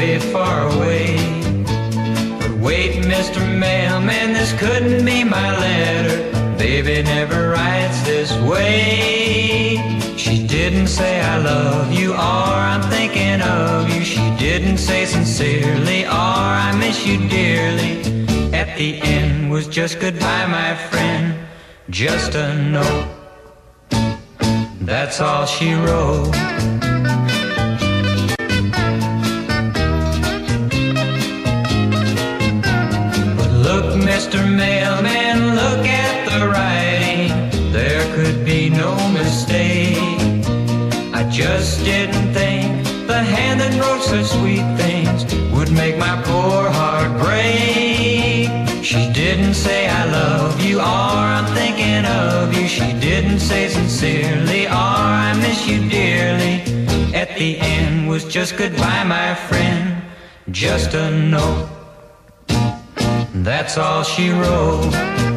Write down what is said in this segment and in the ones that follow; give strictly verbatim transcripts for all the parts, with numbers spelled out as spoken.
way far away. But wait, Mister Mailman, this couldn't be my letter. Baby never writes this way. She didn't say I love you or I'm thinking of you. She didn't say sincerely or I miss you dearly. At the end was just goodbye, my friend, just a note. That's all she wrote. But look, Mister Mailman, look at the writing. There could be no mistake. I just didn't think the hand that wrote such sweet things would make my poor heart break. She didn't say I love you or I'm thinking of you. She didn't say sincerely or I miss you dearly. At the end was just goodbye, my friend, just a note. That's all she wrote.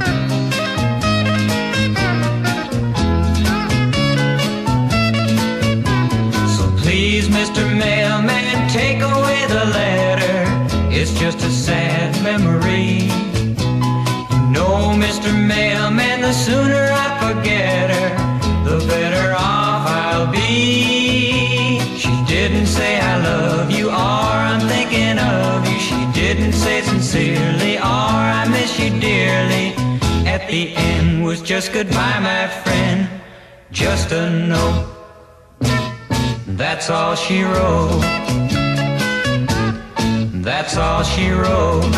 So please, Mister Mailman, take away the letter. It's just a sad memory. No, Mister Mailman, the sooner I forget her, the better off I'll be. She didn't say I love you or I'm thinking of you. She didn't say sincerely or I miss you dearly. At the end was just goodbye, my friend, just a note. That's all she wrote. That's all she wrote.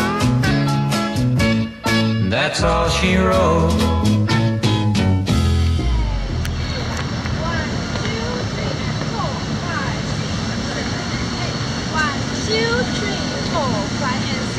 That's all she wrote. One, two, three, four, five, and